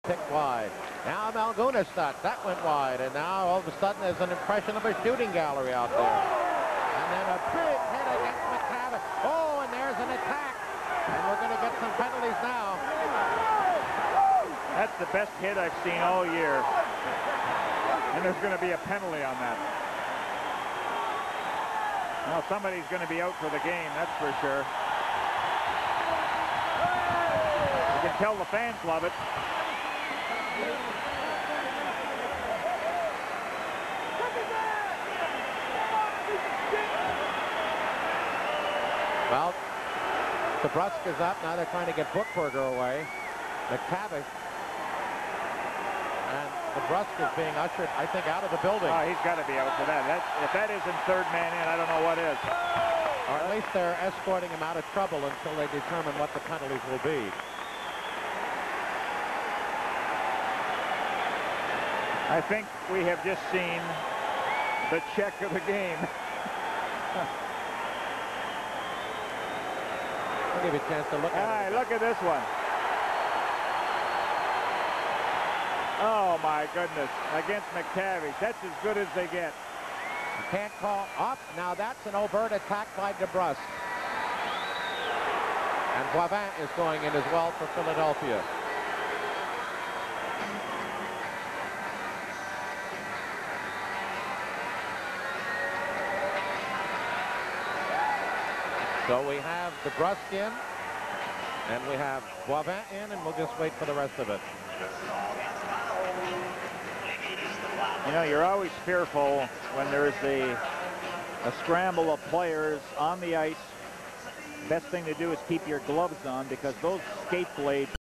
picked wide. Now Malgunastat, that went wide, and now all of a sudden there's an impression of a shooting gallery out there. And then a big hit against McTavish. Oh, and there's an attack. And we're going to get some penalties now. That's the best hit I've seen all year. And there's going to be a penalty on that. Well, somebody's going to be out for the game, that's for sure. You can tell the fans love it. Well, DeBrusk is up. Now they're trying to get Buchberger away. McTavish. And DeBrusk is being ushered, I think, out of the building. Oh, he's got to be out for that. If that isn't third man in, I don't know what is. Or at least they're escorting him out of trouble until they determine what the penalties will be. I think we have just seen the check of the game. I'll give you a chance to look at it. All right, look at this one. Oh, my goodness. Against McTavish. That's as good as they get. You can't call up. Now that's an overt attack by DeBrusk. And Boivin is going in as well for Philadelphia. So we have DeBrusk in, and we have Boivin in, and we'll just wait for the rest of it. You know, you're always fearful when there's a scramble of players on the ice. Best thing to do is keep your gloves on, because those skate blades